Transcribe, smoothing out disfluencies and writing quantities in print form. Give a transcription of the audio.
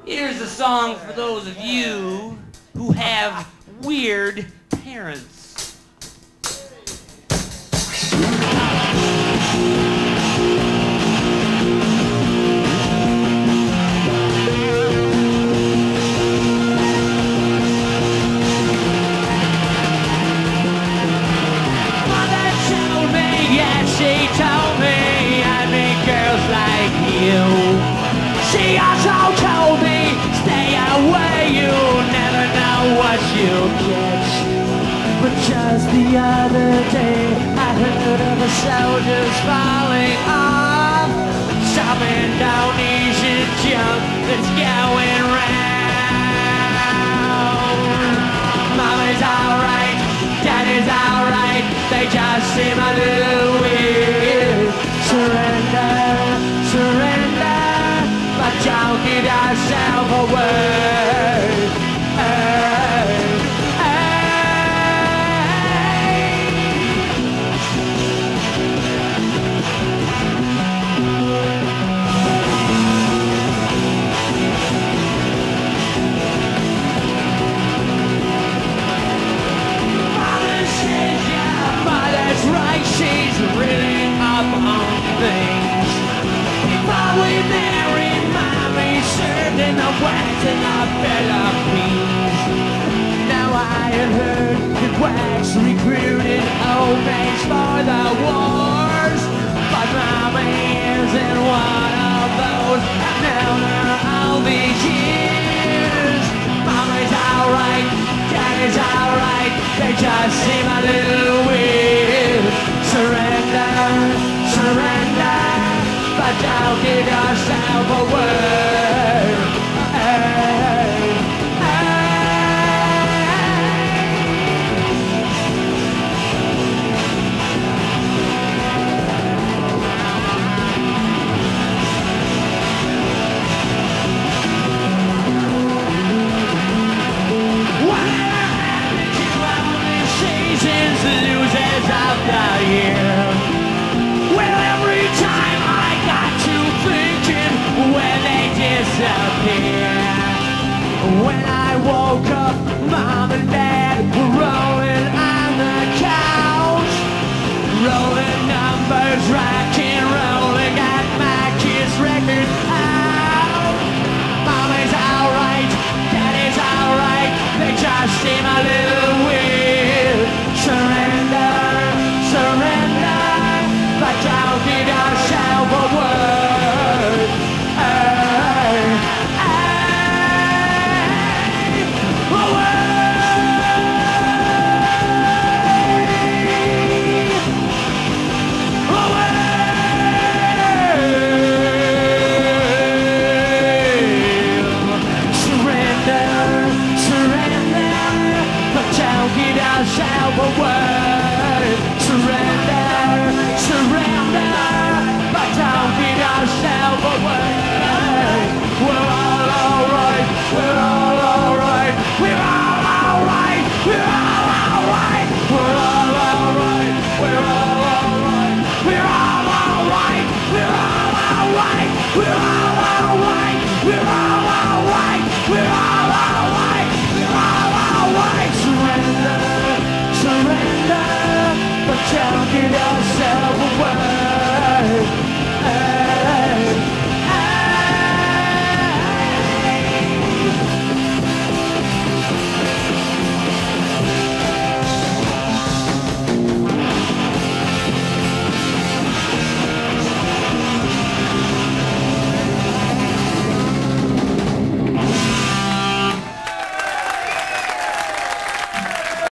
Here's a song for those of you who have weird parents. She told me I need girls like you. She also told me stay away, you'll never know what you'll catch. But just the other day I heard of the soldiers falling off some Indonesian junk that's going round. Mommy's alright, daddy's alright, they just seem a little weird. Surrender, surrender, but don't give yourself away. Hey, she's really up on things. Before we married, Mommy served in the West and the Philippines. Now I have heard that Wax recruited old maids for the wars, but Mommy isn't one of those. I've known her all these years. Mommy's alright, Daddy's alright, they just seem a little weird. Surrender, surrender, but don't give yourself away. Hey, whatever happened to all these seasons, losers of the year? Well, every time I got to thinking where they disappear. When I woke up, Mom and Dad